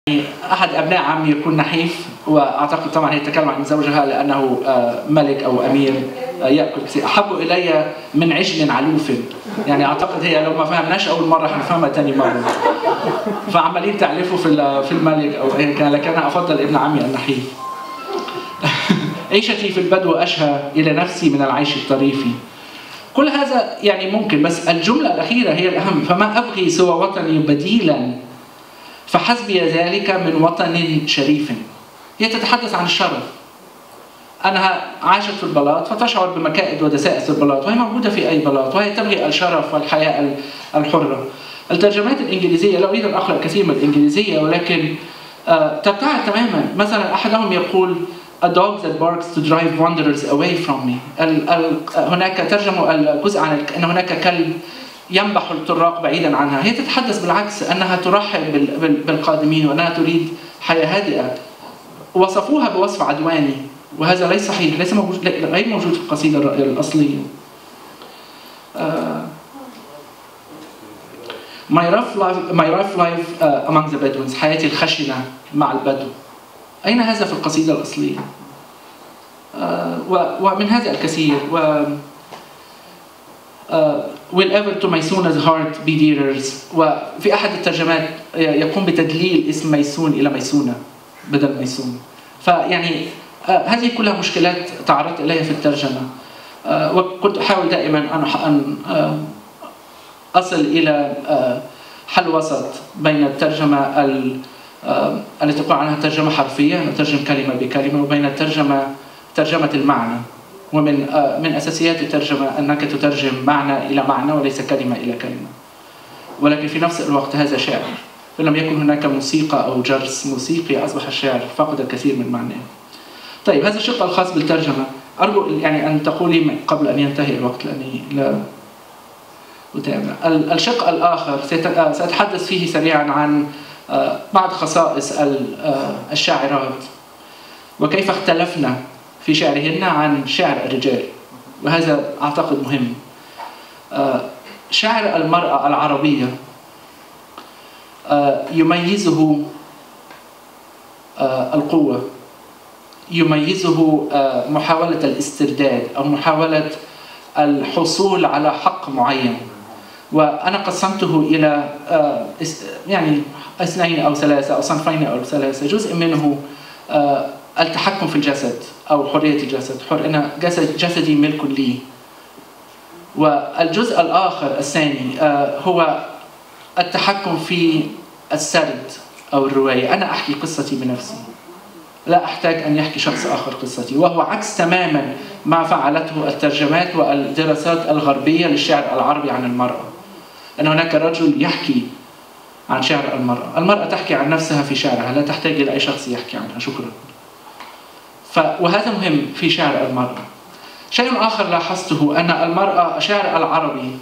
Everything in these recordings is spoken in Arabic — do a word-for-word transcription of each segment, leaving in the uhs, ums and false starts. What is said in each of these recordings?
أحد أبناء عمي يكون نحيف، وأعتقد طبعا هي تتكلم عن زوجها لأنه ملك أو أمير يأكل كثير. أحب إلي من عجل علوف، يعني أعتقد هي لو ما فهمناش أول مرة حنفهمها ثاني مرة. فعمالين تعرفوا في في الملك أو أيا كان، لكن أنا أفضل ابن عمي النحيف. عيشتي في البدو أشهى إلى نفسي من العيش الطريف. كل هذا يعني ممكن، بس الجملة الأخيرة هي الأهم. فما أبغي سوى وطني بديلا فحسبي ذلك من وطن شريف. هي تتحدث عن الشرف، أنها عاشت في البلاط فتشعر بمكائد ودسائس البلاط، وهي موجودة في أي بلاط، وهي تبغي الشرف والحياة الحرة. الترجمات الإنجليزية، لا أريد أن أقرأ كثير من الإنجليزية، ولكن آه تبتعد تماما. مثلا أحدهم يقول A dog that barks to drive wanderers away from me. ال ال هناك ترجموا الجزء عن أن هناك كلب ينبح الطراق بعيدا عنها. هي تتحدث بالعكس، أنها ترحب بالقادمين وأنها تريد حياة هادئة. وصفوها بوصف عدواني، وهذا ليس صحيح، ليس موجود، غير موجود في القصيدة الأصلية. uh, My rough life, my rough life uh, among the Bedouins. حياتي الخشنة مع البدو. أين هذا في القصيدة الأصلية؟ uh, ومن هذا الكثير. و Uh, will ever to ميسون's heart be dearers. وفي أحد الترجمات يقوم بتدليل اسم ميسون إلى ميسونة بدل ميسون. فيعني uh, هذه كلها مشكلات تعرضت إليها في الترجمة. uh, وكنت أحاول دائما أن uh, أصل إلى uh, حل وسط بين الترجمة uh, التي تقول عنها ترجمة حرفية، نترجم كلمة بكلمة، وبين الترجمة ترجمة المعنى. ومن من أساسيات الترجمة أنك تترجم معنى إلى معنى وليس كلمة إلى كلمة. ولكن في نفس الوقت هذا شعر، فلم يكن هناك موسيقى أو جرس موسيقي أصبح الشعر فقد الكثير من معناه. طيب، هذا الشق الخاص بالترجمة. أرجو يعني أن تقولي قبل أن ينتهي الوقت لأني لا أتابع. الشق الآخر سأتحدث فيه سريعا عن بعض خصائص الشاعرات وكيف اختلفنا في شعرهن عن شعر الرجال، وهذا أعتقد مهم. شعر المرأة العربية يميزه القوة، يميزه محاولة الاسترداد أو محاولة الحصول على حق معين. وأنا قسمته إلى يعني اثنين أو ثلاثة أو صنفين أو ثلاثة. جزء منه التحكم في الجسد أو حرية الجسد، حر أنا جسد جسدي ملك لي. والجزء الآخر الثاني هو التحكم في السرد أو الرواية. أنا أحكي قصتي بنفسي، لا أحتاج أن يحكي شخص آخر قصتي، وهو عكس تماما ما فعلته الترجمات والدراسات الغربية للشعر العربي عن المرأة. أن هناك رجل يحكي عن شعر المرأة، المرأة تحكي عن نفسها في شعرها، لا تحتاج إلى أي شخص يحكي عنها. شكرا. ف... وهذا مهم في شعر المرأة. شيء آخر لاحظته أن المرأة الشعر العربي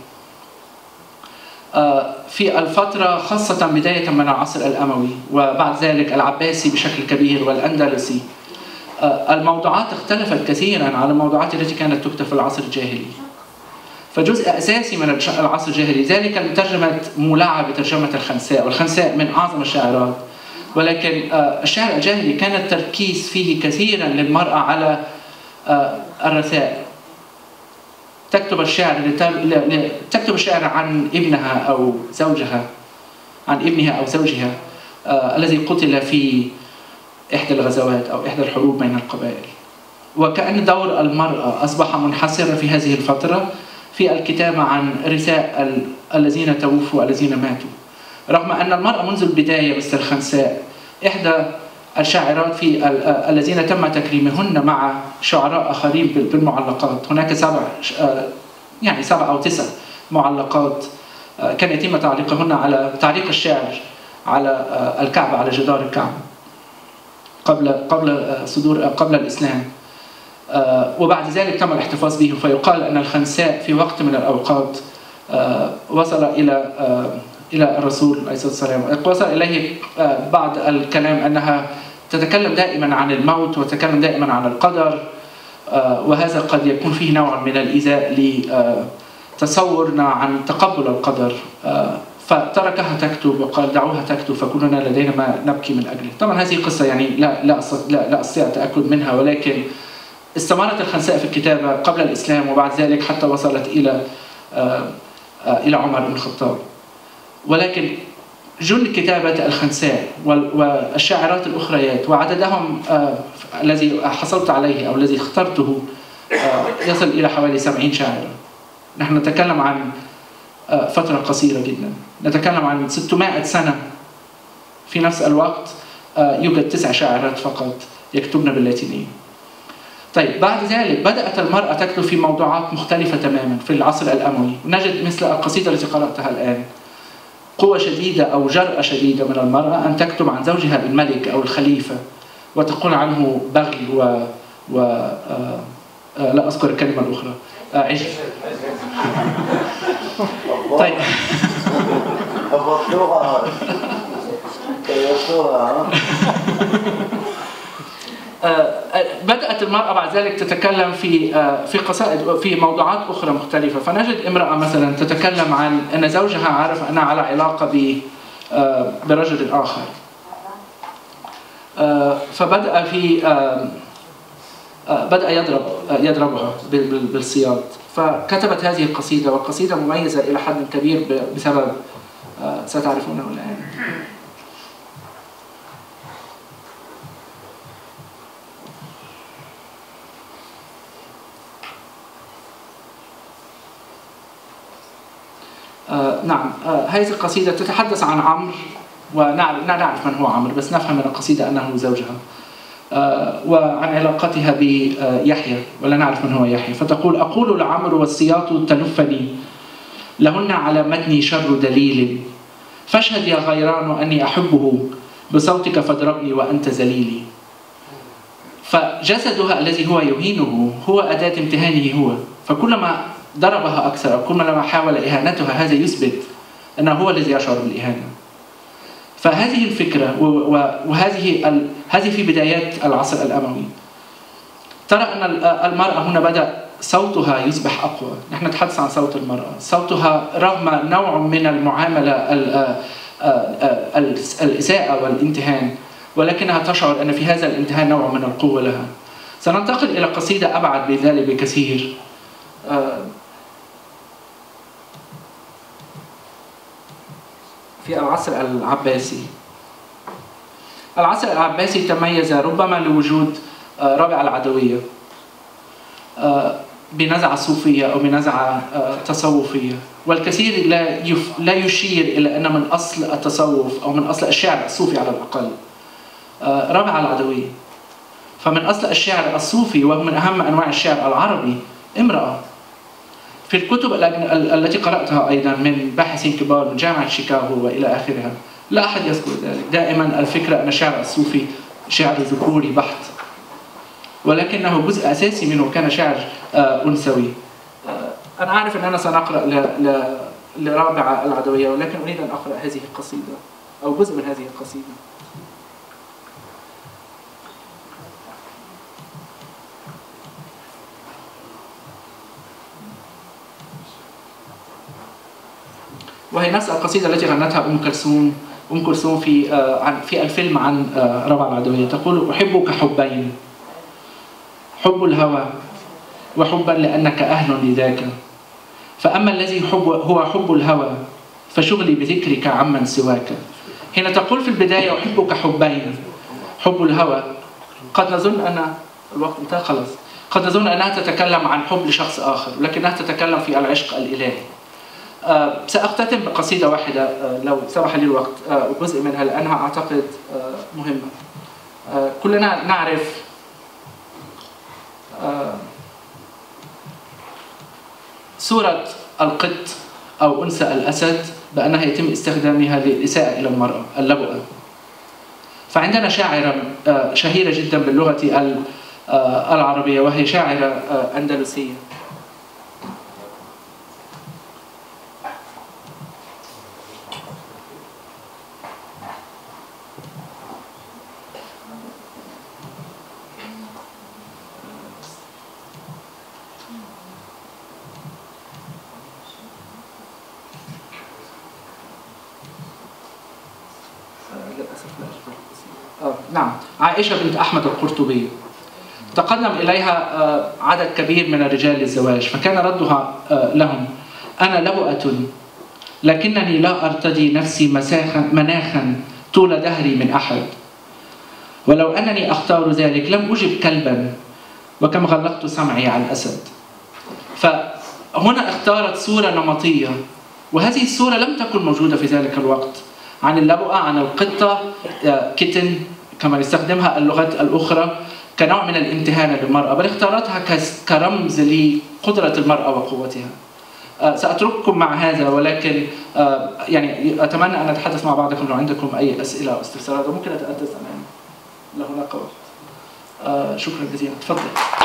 في الفترة خاصة بداية من العصر الأموي وبعد ذلك العباسي بشكل كبير والأندلسي، الموضوعات اختلفت كثيرا عن الموضوعات التي كانت تكتب في العصر الجاهلي. فجزء أساسي من العصر الجاهلي ذلك ترجمة مولعة بترجمة الخنساء، والخنساء من أعظم الشاعرات. ولكن الشعر الجاهلي كان التركيز فيه كثيرا للمرأة على الرثاء. تكتب الشعر تكتب الشعر عن ابنها أو زوجها، عن ابنها أو زوجها الذي قتل في إحدى الغزوات أو إحدى الحروب بين القبائل. وكأن دور المرأة أصبح منحصرا في هذه الفترة في الكتابة عن رثاء الذين توفوا والذين ماتوا، رغم أن المرأة منذ البداية مثل الخنساء إحدى الشاعرات في الذين تم تكريمهن مع شعراء آخرين بالمعلقات. هناك سبع يعني سبع أو تسع معلقات كان يتم تعليقهن على تعليق الشعر على الكعبة، على جدار الكعبة قبل قبل صدور قبل الإسلام. وبعد ذلك تم الاحتفاظ به. فيقال أن الخنساء في وقت من الأوقات وصل إلى إلى الرسول عليه الصلاة والسلام، وصل إليه بعض الكلام أنها تتكلم دائما عن الموت وتتكلم دائما عن القدر، وهذا قد يكون فيه نوع من الإيذاء لتصورنا عن تقبل القدر. فتركها تكتب وقال دعوها تكتب فكلنا لدينا ما نبكي من أجله. طبعا هذه قصة يعني لا لا لا, لا أستطيع التأكد منها، ولكن استمرت الخنساء في الكتابة قبل الإسلام وبعد ذلك حتى وصلت إلى إلى عمر بن الخطاب. ولكن جل كتابة الخنساء والشاعرات الأخريات وعددهم الذي حصلت عليه أو الذي اخترته يصل إلى حوالي سبعين شاعرة. نحن نتكلم عن فترة قصيرة جدا، نتكلم عن ستمائة سنة. في نفس الوقت يوجد تسع شاعرات فقط يكتبن باللاتينية. طيب بعد ذلك بدأت المرأة تكتب في موضوعات مختلفة تماما في العصر الأموي. نجد مثل القصيدة التي قرأتها الآن قوة شديدة أو جرأة شديدة من المرأة أن تكتب عن زوجها بالملك أو الخليفة وتقول عنه بغي و, و... آ... آ... لا أذكر الكلمة الأخرى عجل. طيب بدأت المرأة بعد ذلك تتكلم في في قصائد في موضوعات أخرى مختلفة. فنجد امرأة مثلا تتكلم عن أن زوجها عارف أنها على علاقة برجل آخر، فبدأ في بدأ يضرب يضربها بالسياط، فكتبت هذه القصيدة، والقصيدة مميزة إلى حد كبير بسبب ستعرفونه الآن. آه نعم، آه هذه القصيدة تتحدث عن عمرو، ونعرف نعرف من هو عمرو، بس نفهم من القصيدة أنه زوجها، آه وعن علاقتها بيحيى، ولا نعرف من هو يحيى. فتقول: أقول لعمرو والسياط تلفني، لهن على متني شر دليل، فاشهد يا غيران أني أحبه، بصوتك فاضربني وأنت ذليلي. فجسدها الذي هو يهينه هو أداة امتهانه هو، فكلما ضربها أكثر أو كلما حاول إهانتها هذا يثبت أنه هو الذي يشعر بالإهانة. فهذه الفكرة وهذه هذه في بدايات العصر الأموي. ترى أن المرأة هنا بدأ صوتها يصبح أقوى. نحن نتحدث عن صوت المرأة، صوتها رغم نوع من المعاملة الإساءة والامتهان، ولكنها تشعر أن في هذا الامتهان نوع من القوة لها. سننتقل إلى قصيدة أبعد بذلك بكثير. في العصر العباسي. العصر العباسي تميز ربما لوجود رابعة العدوية بنزعة صوفية أو بنزعة تصوفية، والكثير لا لا يشير إلى أن من أصل التصوف أو من أصل الشعر الصوفي على الأقل رابعة العدوية. فمن أصل الشعر الصوفي وهو من أهم أنواع الشعر العربي امرأة. في الكتب التي قرأتها أيضا من باحثين كبار من جامعة شيكاغو وإلى آخرها لا أحد يذكر ذلك. دائما الفكرة أن الشعر الصوفي شعر ذكوري بحت، ولكنه جزء أساسي منه كان شعر أنثوي. أنا أعرف أننا سنقرأ لرابعة العدوية، ولكن أريد أن أقرأ هذه القصيدة أو جزء من هذه القصيدة. وهي نفس القصيدة التي غنتها أم كلثوم أم كلثوم في عن في الفيلم عن رابعة العدوية. تقول: أحبك حبين، حب الهوى وحبا لأنك أهل لذاك، فأما الذي حب هو حب الهوى فشغلي بذكرك عمن سواك. هنا تقول في البداية: أحبك حبين، حب الهوى. قد نظن أن الوقت انتهى خلاص، قد نظن أنها تتكلم عن حب لشخص آخر، لكنها تتكلم في العشق الإلهي. أه سأختتم بقصيدة واحدة أه لو سمح لي الوقت، أه جزء منها لأنها أعتقد أه مهمة. أه كلنا نعرف أه صورة القط أو أنثى الأسد بأنها يتم استخدامها للإساءة إلى المرأة، اللبؤة. فعندنا شاعرة أه شهيرة جدا باللغة العربية، وهي شاعرة أه أندلسية. نعم، عائشة بنت أحمد القرطبي تقدم إليها آه عدد كبير من الرجال للزواج، فكان ردها آه لهم: أنا لبؤة لكنني لا أرتدي نفسي مساخا مناخا طول دهري من أحد، ولو أنني أختار ذلك لم أجب كلبا، وكم غلقت سمعي على الأسد. فهنا اختارت صورة نمطية، وهذه الصورة لم تكن موجودة في ذلك الوقت، عن اللبؤة، عن القطة، كيتن كما يستخدمها اللغات الأخرى كنوع من الامتهان للمرأة، بل اختارتها كرمز لقدرة المرأة وقوتها. سأترككم مع هذا، ولكن يعني أتمنى أن أتحدث مع بعضكم لو عندكم أي أسئلة أو استفسارات، وممكن أتحدث أمام لو هناك وقت. شكرا جزيلا. تفضل.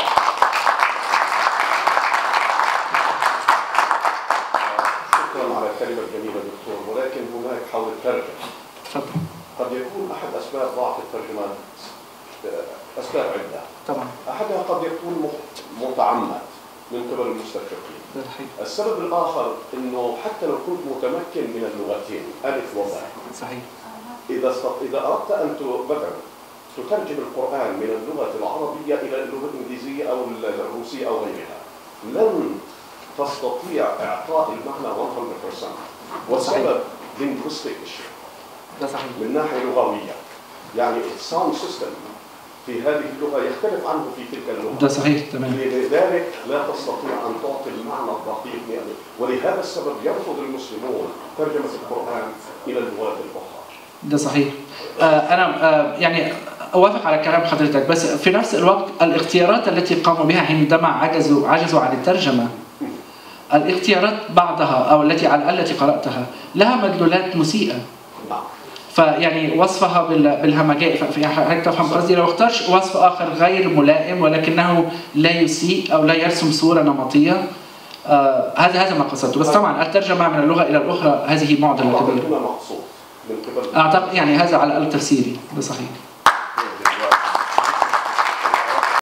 شكرا على الكلمة الجميلة دكتور، ولكن هناك حول الترجمة. تفضل. قد يكون أحد أسباب ضعف الترجمات أسباب عدة. طبعا. أحدها قد يكون متعمد من قبل المستشرقين. السبب الآخر أنه حتى لو كنت متمكن من اللغتين ألف وباء، صحيح، إذا إذا أردت أن مثلا تترجم القرآن من اللغة العربية إلى اللغة الإنجليزية أو الروسية أو غيرها، لن تستطيع إعطاء المعنى مية بالمية، والسبب linguistic issue. ده صحيح. من ناحية لغوية، يعني الساوند سيستم في هذه اللغة يختلف عنه في تلك اللغة. ده صحيح تمام. لذلك لا تستطيع أن تعطي المعنى الدقيق يعني، ولهذا السبب يرفض المسلمون ترجمة القرآن إلى اللغات الأخرى. ده صحيح. آه أنا آه يعني أوافق على كلام حضرتك، بس في نفس الوقت الاختيارات التي قاموا بها عندما عجزوا عجزوا عن الترجمة، الاختيارات بعضها أو التي على التي قرأتها لها مدلولات مسيئة. نعم. فيعني وصفها بالهمجاء، حضرتك تفهم قصدي، لو اختارش وصف آخر غير ملائم ولكنه لا يسيء أو لا يرسم صورة نمطية، آه هذا هذا ما قصدته. بس طبعا الترجمة من اللغة إلى الأخرى هذه معضلة كبيرة. أعتقد يعني هذا على الأقل تفسيري. ده صحيح.